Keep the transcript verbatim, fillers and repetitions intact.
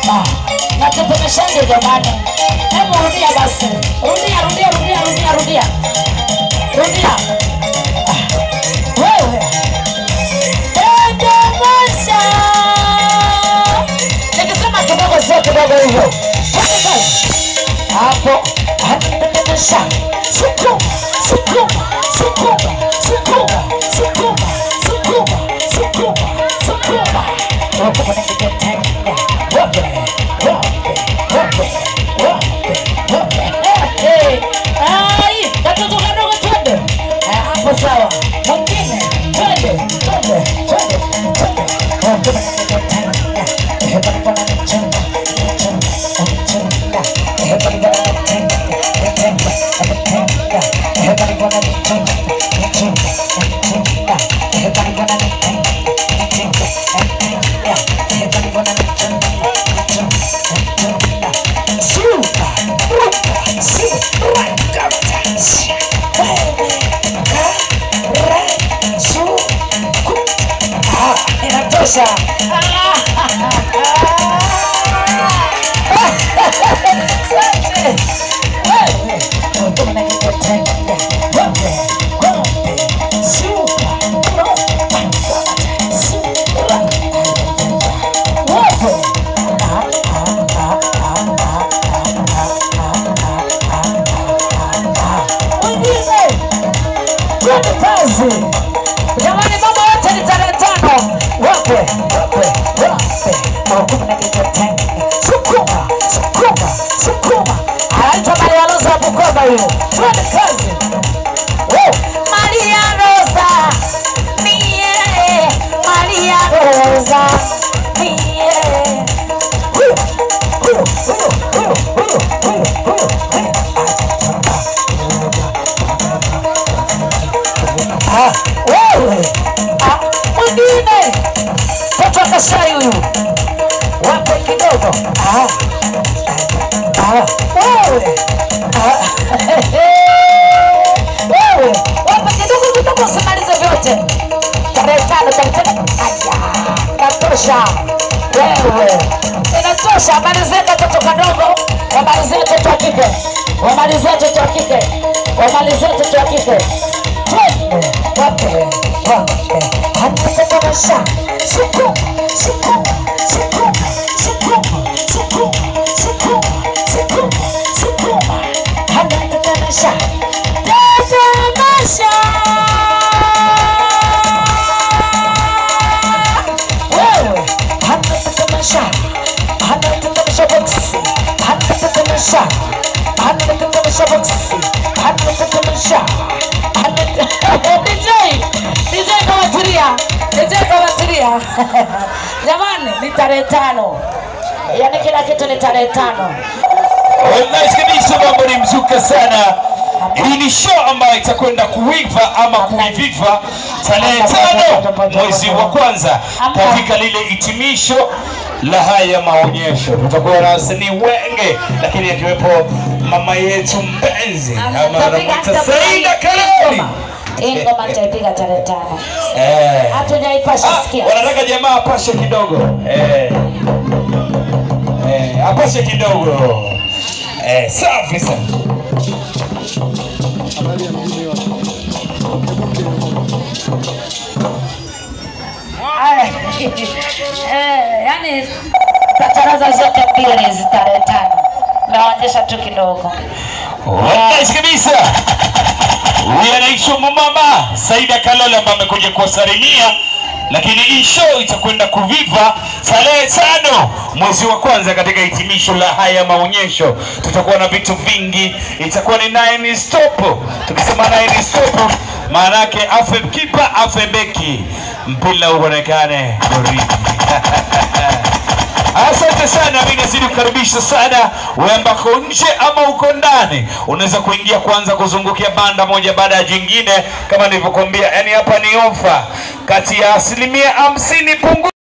Ah, natetemeshaje jamani? Hebu rudia basi. Rudia, rudia, rudia, rudia, rudia. Rudia. Ah, wewe. Tetemesha. Nikisema kidogo sio kidogo hivyo. Hapo. Tetemesha. Sukuma, sukuma, sukuma, sukuma, sukuma, sukuma, sukuma, sukuma. Sukuma nikitenda. Wape, wape, wape, wape, wape. Hey, ai, katoto kadogo twende. Hapo sawa. Mwingine, twende, twende, twende, twende. Sukuma nikitenda. Hebu na mchanga, mchanga, mchanga. Hebu na mchanga. Everybody wanna be king, king, king. Everybody wanna be king, king, king. Everybody wanna be king, king, king. Super, super, super, right, right, super. Ah, inatosha. Jamani, mambo yote ni tarehe tano. Wape, wape, wape. Sukuma na kitendo. Sukuma, sukuma, sukuma. Anaitwa Maria Rosa Bukoba hiyo. Twende kazi. Oh, Maria Rosa. Mie, Maria Rosa. Mie. Huyo, huyo, huyo, huyo, huyo, huyo, huyo. Ah, wewe. Ah, mwingine. Kutoka Shai huyu. Wape kidogo. Ah. Ah, wewe. Ah. Wewe. Wape kidogo kidogo usimalize vyote. Tarehe tano, tarehe tano. Aya. Inatosha. Wewe. Inatosha. Malizia katoto kadogo. Wamalizia toto wa kike. Wamalizia toto wa kike. Wamalizia toto wa kike. Twende. Wape. Wape. Hanatetemesha. Sukuma. Sukuma. Sukuma. Sukuma. Sukuma. Sukuma. Sukuma. Sukuma. Hanatetemesha. Tetemesha. Wewe. Hanatetemesha. Hanatetemesha boksi. Hanatetemesha. Hanatetemesha boksi. Hanatetemesha. D J, D J kawatiria, D J kawatiria. Jamani, ni tarehe tano. Yaani kila kitu ni tarehe tano. Nice kabisa, mambo ni mzuka sana. Hii ni show ambayo itakwenda kuiva ama kuiviva tarehe tano mwezi wa kwanza katika lile hitimisho la haya maonyesho. Tutakuwa na wasanii wengi, lakini akiwepo mama yetu mpenzi ama anamwita Saida Kaloli. Hii ngoma nitaipiga tarehe tano. Eh. Hatujaipasha sikia. Wanataka jamaa apashe kidogo. Eh. Eh, apashe kidogo. Eh, safi sana. Eh, yani tataraza zote mbili ni tarehe tano. Naonyesha tu kidogo. Nice kabisa. Huyu anaitwa mama Saida Kaloli ambaye amekuja kuwasalimia, lakini hii show itakwenda kuviva tarehe tano mwezi wa kwanza katika hitimisho la haya maonyesho. Tutakuwa na vitu vingi, itakuwa ni nine stop. Tukisema nine stop maana yake afe kipa afe beki, mpira uonekane goli. Asante sana, mimi nazidi kukaribisha sana wewe ambako nje ama uko ndani. Unaweza kuingia kwanza kuzungukia banda moja baada ya jingine kama nilivyokuambia. Yani hapa ni ofa kati ya asilimia hamsini pungu